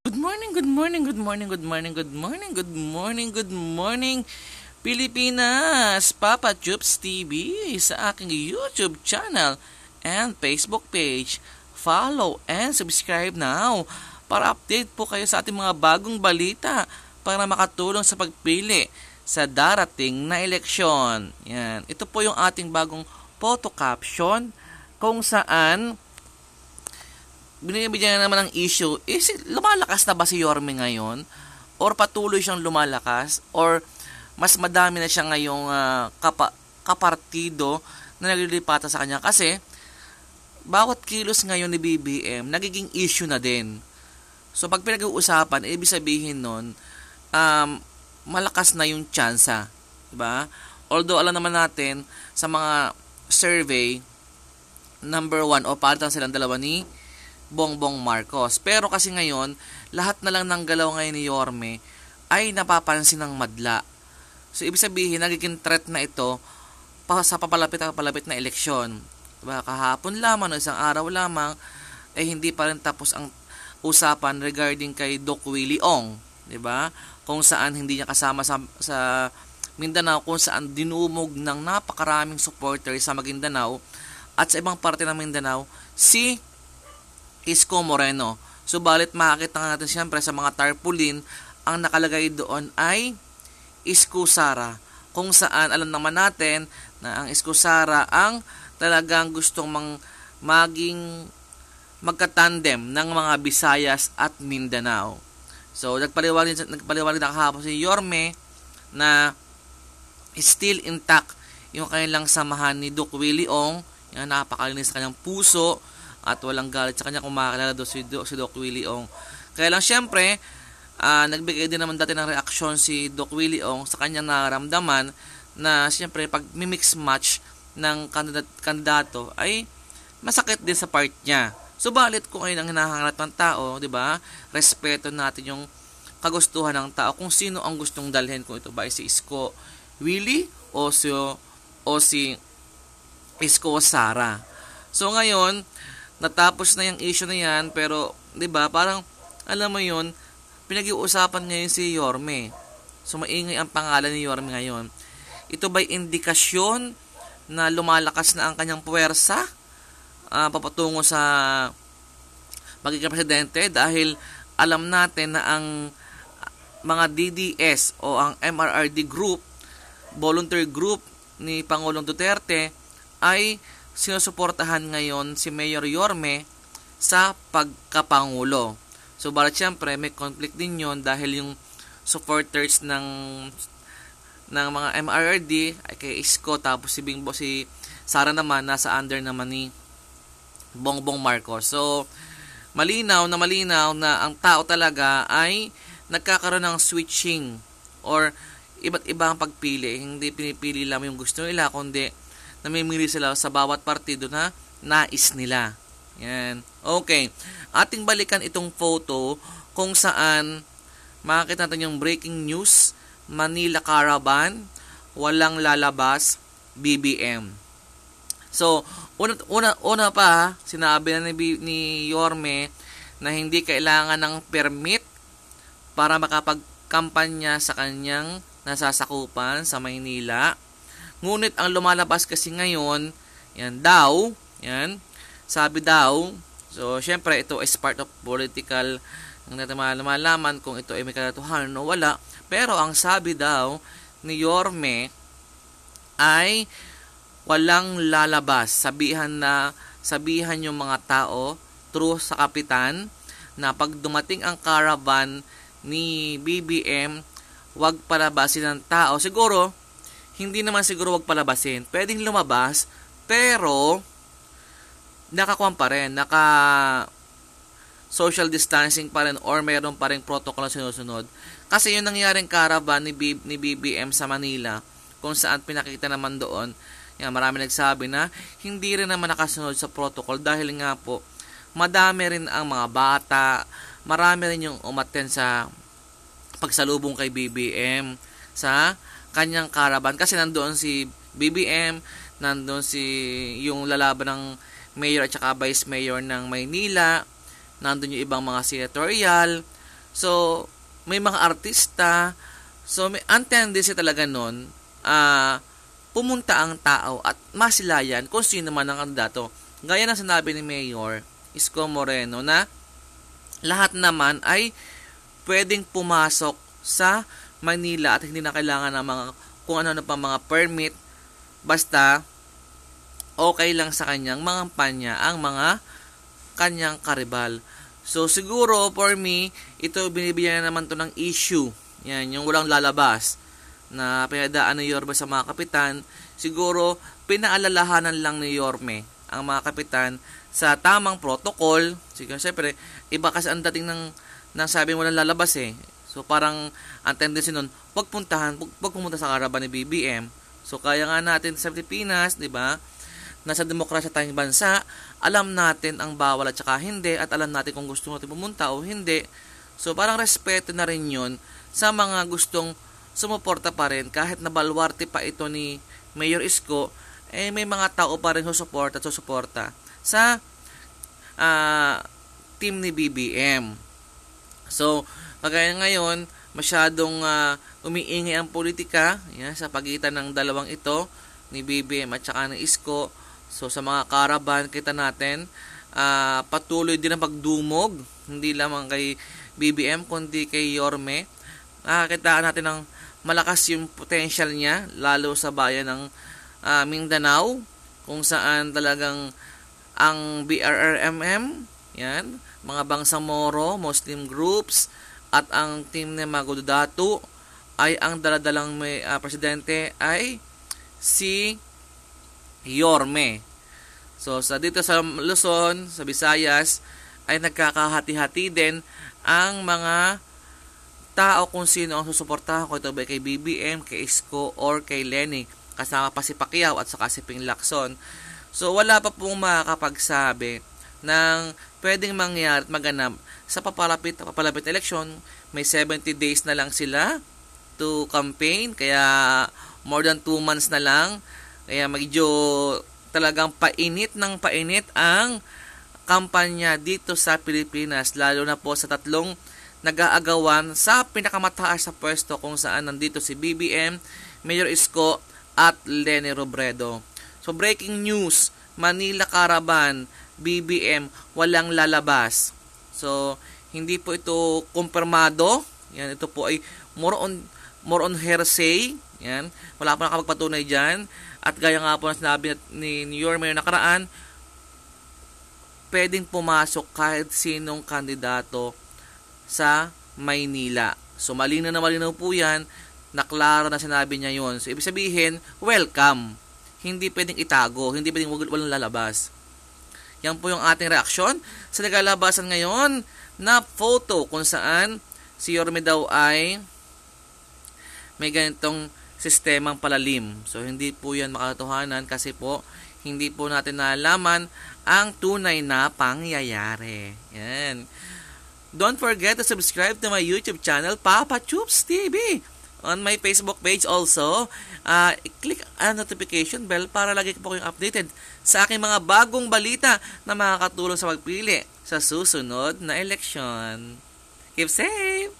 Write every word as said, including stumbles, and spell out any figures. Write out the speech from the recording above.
Good morning, good morning, good morning, good morning, good morning, good morning, good morning, Pilipinas! Papa Chups T V sa aking YouTube channel and Facebook page. Follow and subscribe now para update po kayo sa ating mga bagong balita para makatulong sa pagpili sa darating na eleksyon. Yan. Ito po yung ating bagong photo caption kung saan binibigyan na naman ng issue, is lumalakas na ba si Yorme ngayon? Or patuloy siyang lumalakas? Or mas madami na siya ngayong uh, kapa, kapartido na naglilipatan sa kanya? Kasi, bawat kilos ngayon ni B B M, nagiging issue na din. So, pag pinag-uusapan, ibig sabihin nun, um, malakas na yung tsansa. Diba? Although, alam naman natin, sa mga survey, number one, o palitan silang dalawa ni Bongbong Marcos. Pero kasi ngayon, lahat na lang ng galaw ngayon ni Yorme ay napapansin ng madla. So, ibig sabihin, nagiging threat na ito pa sa papalapit at papalapit na eleksyon. Diba? Kahapon lamang, o isang araw lamang, eh hindi pa rin tapos ang usapan regarding kay Doc Willie Ong. Diba? Kung saan hindi niya kasama sa, sa Mindanao, kung saan dinumog ng napakaraming supporters sa Maguindanao at sa ibang parte ng Mindanao, si Isko Moreno. Subalit makakita nga natin siyempre sa mga tarpaulin, ang nakalagay doon ay Isko Sara. Kung saan alam naman natin na ang Isko Sara ang talagang gustong mang maging magkatandem ng mga Visayas at Mindanao. So nagpaliwanag nagpaliwanag na kahapon si Yorme na still intact yung kanilang samahan ni Doc Willie Ong. Yan, napakalinis kanyang puso at walang galit sa kanya kung makakilala do si, Do, si Doc Willie Ong. Kaya lang syempre, uh, nagbigay din naman dati ng reaksyon si Doc Willie Ong sa kanyang nararamdaman na syempre pag mimix match ng kandidat, kandidato ay masakit din sa part niya. Subalit kung ayun ang hinahanap ng tao, di ba? Respeto natin yung kagustuhan ng tao kung sino ang gustong dalhin, kung ito ba ay si Isko Willie o si, o si Isko Sara. So ngayon, natapos na yung issue na yan, pero 'di ba, parang alam mo 'yun, pinag-iusapan ngayon si Yorme. So maingay ang pangalan ni Yorme ngayon. Ito ba'y indikasyon na lumalakas na ang kanyang puwersa uh, papatungo sa magiging presidente, dahil alam natin na ang mga D D S o ang M R R D group, volunteer group ni Pangulong Duterte, ay sinusuportahan ngayon si Mayor Yorme sa pagkapangulo. So, barat syempre, may conflict din yon dahil yung supporters ng ng mga M R R D ay kay Isko, tapos si Bingbo, si Sara naman nasa under naman ni Bongbong Marcos. So, malinaw na malinaw na ang tao talaga ay nagkakaroon ng switching or iba't ibang pagpili. Hindi pinipili lang yung gusto nila, kundi namimili sila sa bawat partido na nais nila. Yan. Okay. Ating balikan itong photo kung saan makikita natin yung breaking news, Manila Caravan, walang lalabas, B B M. So, una, una, una pa, sinabi na ni, ni Yorme na hindi kailangan ng permit para makapagkampanya sa kanyang nasasakupan sa Maynila. Ngunit ang lumalabas kasi ngayon, yan daw, yan, sabi daw, so syempre ito is part of political, ang natin malalaman kung ito ay may katotohanan o wala, pero ang sabi daw ni Yorme ay walang lalabas. Sabihan na, sabihan yung mga tao, true sa kapitan, na pag dumating ang caravan ni B B M, wag palabasin ng tao. Siguro, hindi naman siguro wag palabasin. Pwedeng lumabas, pero nakakuha pa rin, naka social distancing pa rin, or mayroon pa rin protocol na sinusunod. Kasi yung nangyaring caravan ni, B, ni B B M sa Manila, kung saan pinakita naman doon, yan, marami nagsabi na hindi rin naman nakasunod sa protocol dahil nga po, madami rin ang mga bata, marami rin yung umattend sa pagsalubong kay B B M sa kanyang caravan, kasi nandoon si B B M, nandoon si yung lalaban ng mayor at saka vice mayor ng Maynila, nandoon yung ibang mga senatorial. So, may mga artista. So, may ang tendency talaga nun, ah, pumunta ang tao at masilayan kung sino man ang kandidato. Gaya ng sinabi ni Mayor Isko Moreno na lahat naman ay pwedeng pumasok sa Manila at hindi na kailangan ng mga kung ano na pa mga permit, basta okay lang sa kanyang mga panya ang mga kanyang karibal. So siguro for me, ito binibigyan na naman to ng issue. Yan, yung walang lalabas na pinadaan ni Yorme sa mga kapitan. Siguro pinaalalahanan lang ni Yorme ang mga kapitan sa tamang protocol. Siguro syempre, iba kasi ang dating ng ng sabi mo walang lalabas eh. So parang ang tendency nun, wag puntahan, wag, wag pumunta sa karaban ni B B M. So kaya nga natin sa Pilipinas, 'di ba? Nasa demokrasya tayong bansa, alam natin ang bawal at saka hindi at alam natin kung gusto natin pumunta o hindi. So parang respeto na rin 'yon sa mga gustong sumuporta pa rin kahit na baluarte pa ito ni Mayor Isko, eh may mga tao pa rin susuporta at susuporta sa uh, team ni B B M. So kagaya ngayon, masyadong uh, umiingay ang politika yan, sa pagitan ng dalawang ito, ni B B M at saka ng Isko. So sa mga karaban, kita natin, uh, patuloy din ang pagdumog, hindi lamang kay B B M, kundi kay Yorme. Nakakita natin ng malakas yung potential niya, lalo sa bayan ng uh, Mindanao, kung saan talagang ang B R R M M, yan, mga Bangsamoro, Muslim groups, at ang team ni Magudato ay ang daladalang may uh, presidente ay si Yorme. So sa dito sa Luzon, sa Visayas ay nagkakahati-hati din ang mga tao kung sino ang susuportahan, kung ito ba kay B B M, kay Isko or kay Lenny, kasama pa si Pacquiao at saka si Ping Lacson. So wala pa pong makakapagsabi ng pwedeng mangyari at maganap sa papalapit papalapit election. May seventy days na lang sila to campaign, kaya more than two months na lang, kaya medyo talagang painit ng painit ang kampanya dito sa Pilipinas, lalo na po sa tatlong nag-aagawan sa pinakamataas sa pwesto kung saan nandito si B B M, Mayor Isko at Leni Robredo. So breaking news, Manila Caravan, B B M walang lalabas. So hindi po ito kumpirmado. Yan, ito po ay more on more on hearsay. Yan, wala pa nakapagpatunay diyan. At gaya nga po na sinabi ni New York Mayor nakaraan, pwedeng pumasok kahit sinong kandidato sa Maynila. So malinaw na malinaw po yan, naklaro na sinabi niya yon. So ibig sabihin, welcome. Hindi pwedeng itago, hindi pwedeng walang lalabas. Yan po yung ating reaksyon sa nagalabasan ngayon na photo kung saan si Yorme daw ay may ganitong sistemang palalim. So hindi po yan makatotohanan kasi po hindi po natin nalaman ang tunay na pangyayari. Yan. Don't forget to subscribe to my YouTube channel, Papa Chups T V. On my Facebook page also, uh, click ang notification bell para lagi po kayong updated sa aking mga bagong balita na makakatulong sa magpili sa susunod na eleksyon. Keep safe!